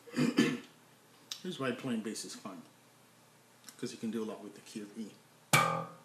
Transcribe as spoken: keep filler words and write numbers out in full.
Here's why playing bass is fun. Because you can do a lot with the key of E.